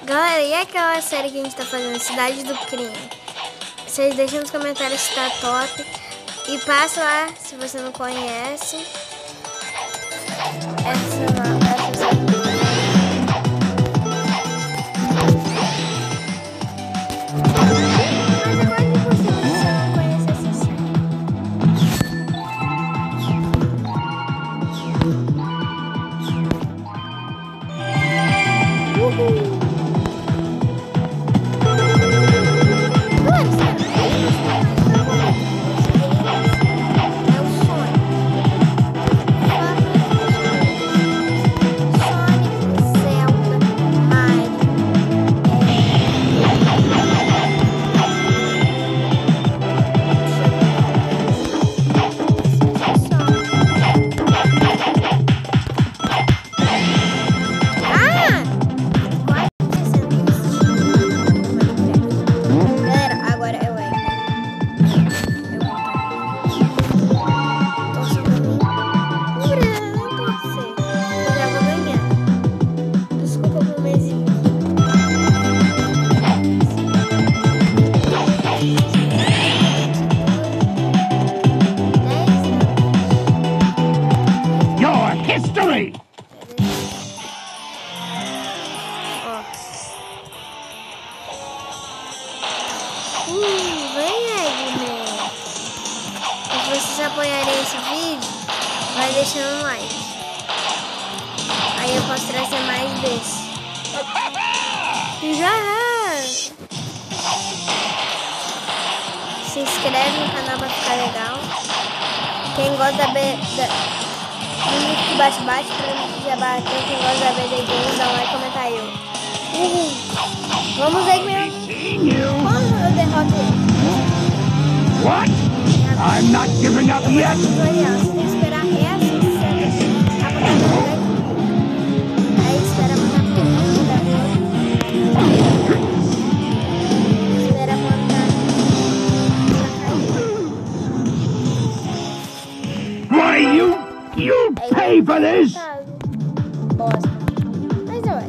Galera, e aquela série que a gente tá fazendo, Cidade do Crime? Vocês deixam nos comentários se tá top. E passa lá se você não conhece. Essa série. Se vocês apoiarem esse vídeo, vai deixando um like. Aí eu posso trazer mais desse. Já é. Se inscreve no canal pra ficar legal. Quem gosta do link que bate-bate, pra mim já bater. Quem gosta da BD Games, dá um like e comenta aí. Vamos ver como eu derroto ele. What? I'm not giving up yet. Você tem que esperar essa cena. Aí espera mandar pro espera mandar Why, you pay for this? Bosta. Mas vai.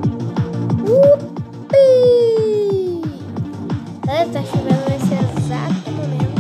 Upi! Tá chovendo nesse exato momento.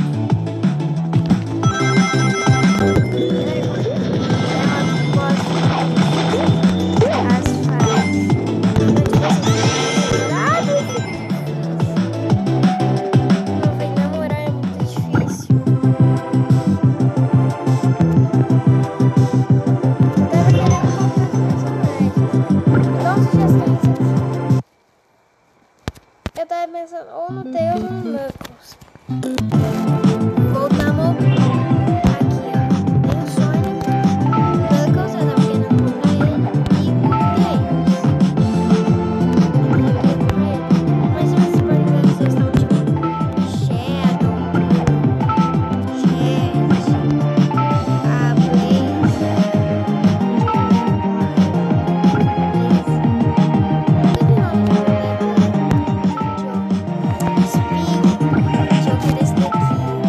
Eu tava pensando ou no Tails ou no Knuckles. Voltamos aqui, ó. Tem o Sonic, Knuckles, eu tava querendo comprar ele, e o Tails. Mas vocês podem ver que vocês estão tipo Shadow, Jet, a Blaze. Deixa eu ver esse daqui.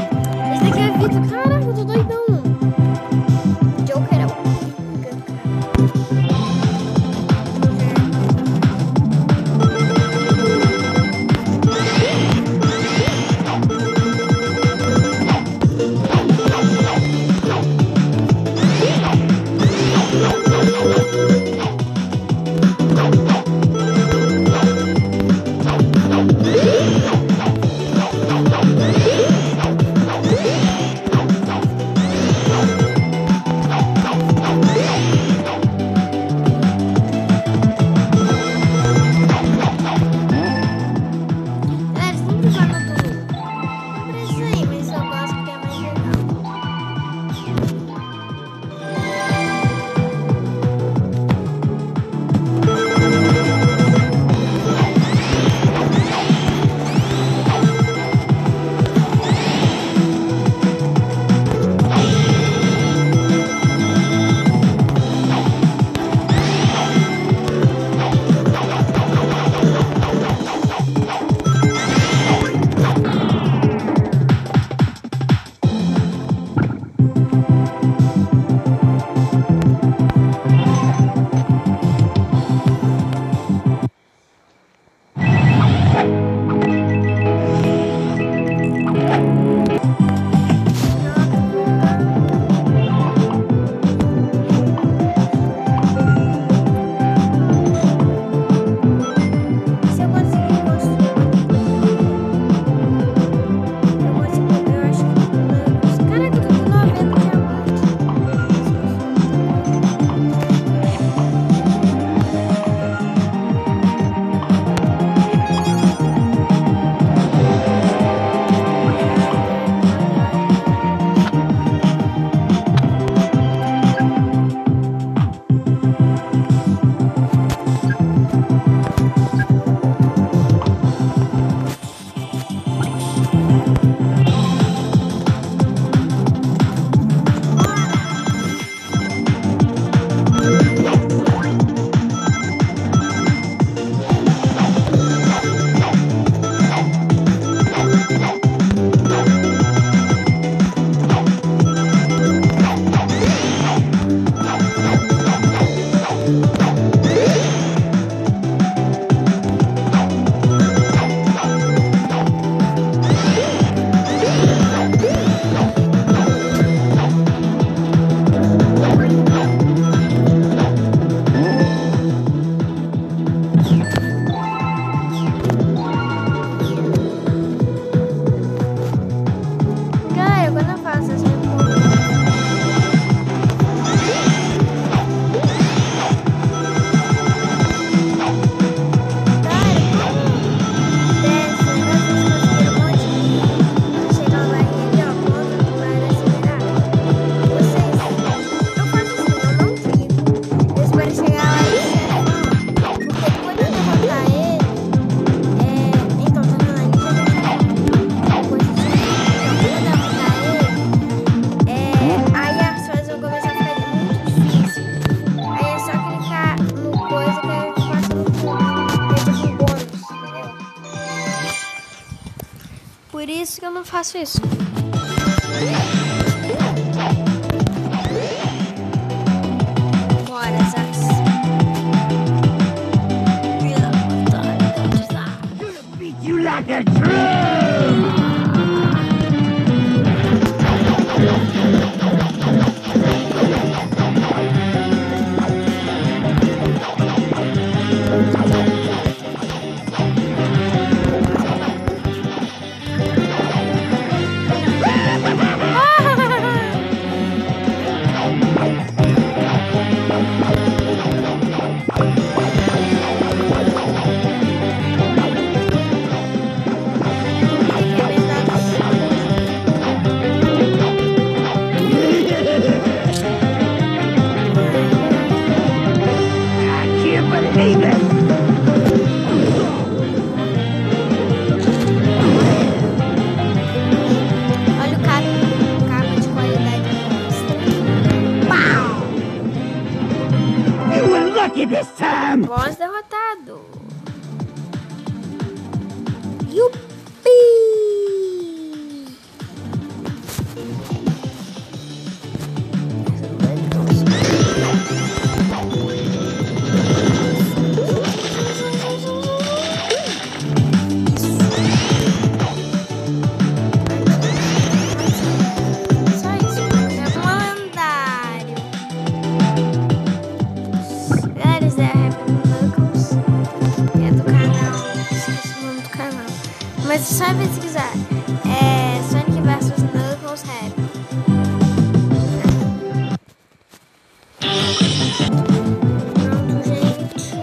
isso que eu não faço isso. Bora, Zax. Beat you like a drum! Olha o cabo de qualidade do monstro. You were lucky this time! Boss derrotado. Yupi! Só isso, é um lendário. Galera, isso é Happy Knuckles. É do canal. Esqueci o nome do canal. Mas só pesquisar. É Sonic vs Knuckles Happy. Pronto, gente.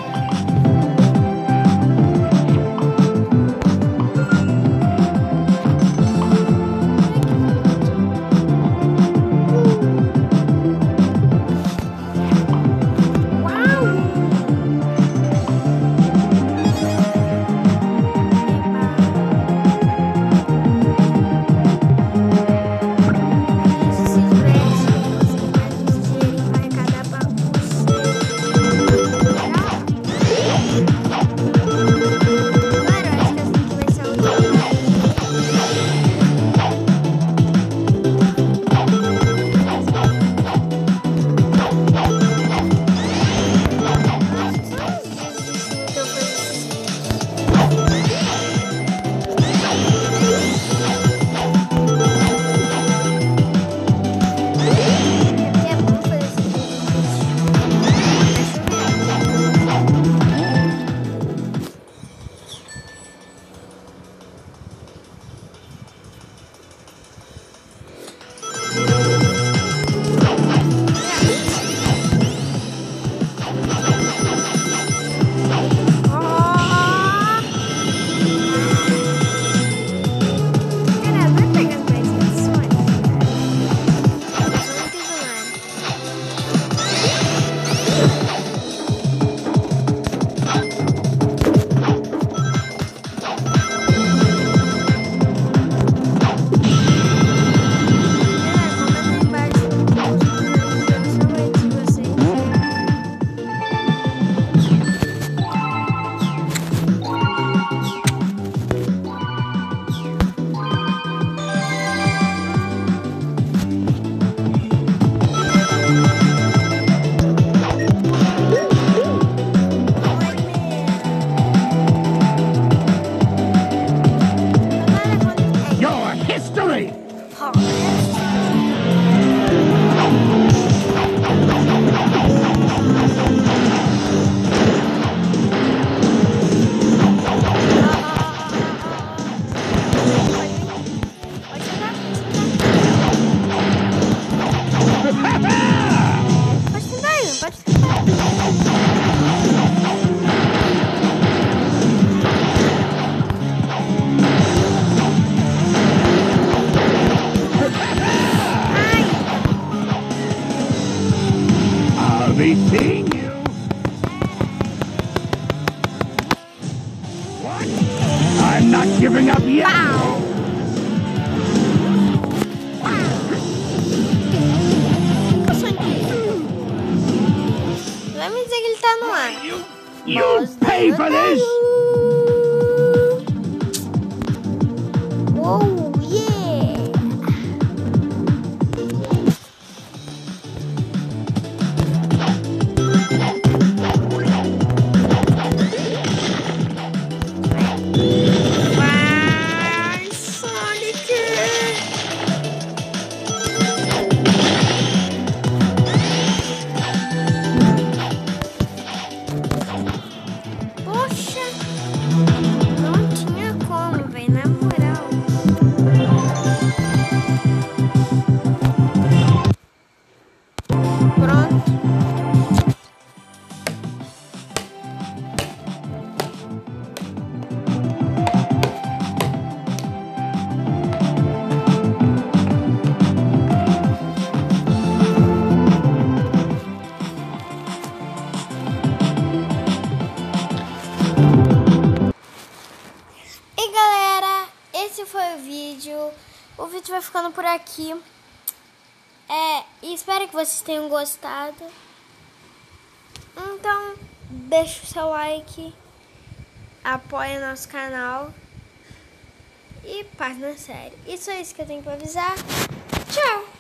be seeing you. What? I'm not giving up yet. Vai me dizer que ele tá no ar. You pay for this. Uou. o vídeo vai ficando por aqui. E espero que vocês tenham gostado. Então, deixa o seu like, apoia nosso canal e paz na série. Isso é isso que eu tenho pra avisar. Tchau!